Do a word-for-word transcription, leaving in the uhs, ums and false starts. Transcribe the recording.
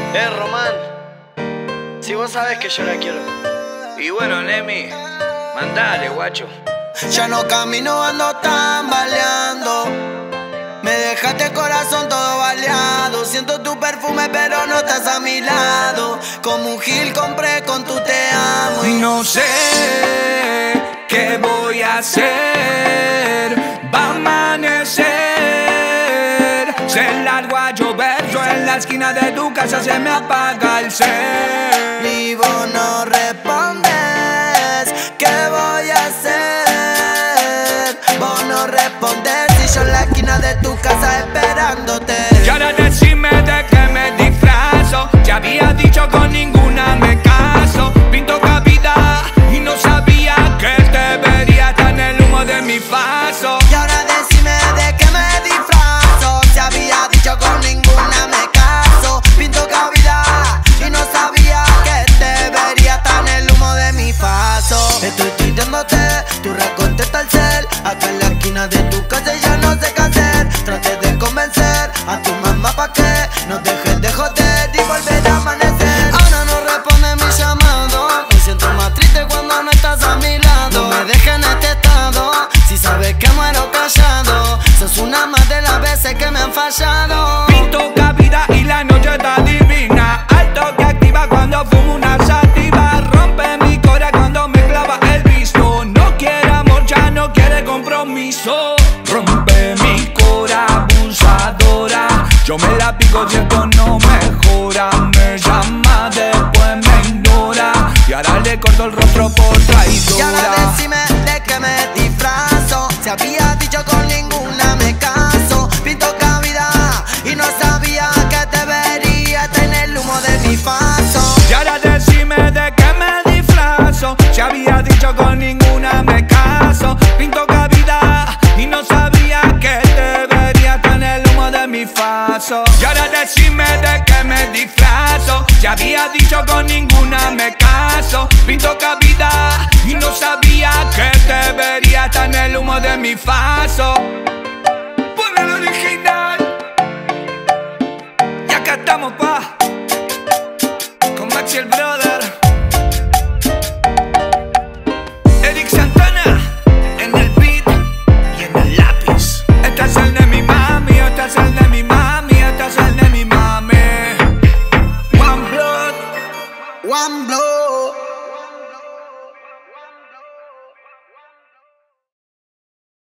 Eh, Román, si vos sabes que yo la quiero. Y bueno, Nemi, mandale, guacho. Ya no camino, ando tambaleando. Me dejaste el corazón todo baleado. Siento tu perfume pero no estás a mi lado. Como un gil compré con tu te amo. Y no sé qué voy a hacer. Va a amanecer. Se largo a llover. Yo en la esquina de tu casa se me apaga el ser. Y vos no respondes. ¿Qué voy a hacer? Vos no respondes. Y yo en la esquina de tu casa esperándote. Y ahora decime de qué me disfrazo. Ya había dicho con ninguna me caso. Pinto cavidad y no sabía que te vería tan el humo de mi paso. Y ahora decime de qué me disfrazo. Se había dicho con ninguna me caso. Pinto cavidad y no sabía que te vería tan el humo de mi paso. Estoy tuiteándote, tú recontesta el cel. Acá en la esquina de tu casa y ya no sé qué hacer. Traté de convencer a tu mamá pa' que no dejes de joder y volver a amanecer. Ahora no responde mi llamado. Me siento más triste cuando no estás a mi lado. No me dejes en este estado, si sabes que muero callado. Sos una más de las veces que me han fallado. Pinto cavidad y la noche está divina. Alto que activa cuando fumo una sativa. Rompe mi cora cuando me clava el visto. No quiere amor, ya no quiere compromiso. Rompe mi cora abusadora. Yo me la pico si esto no mejora. Me llama, después me ignora. Y ahora le corto el rostro por traidora. Y ahora decime de qué me disfrazo. Se había dicho con ninguna me caso. Pinto cavidad y no sabía que te vería en el humo de mi paso. Y ahora decime de qué me disfrazo. Se había dicho con ninguna me caso. Pinto cavidad y no sabía que te vería en el humo de mi paso. Y ahora decime de qué me disfrazo. Se había dicho con ninguna me caso. Pinto cavidad y no sabía que te vería en el humo de mi paso.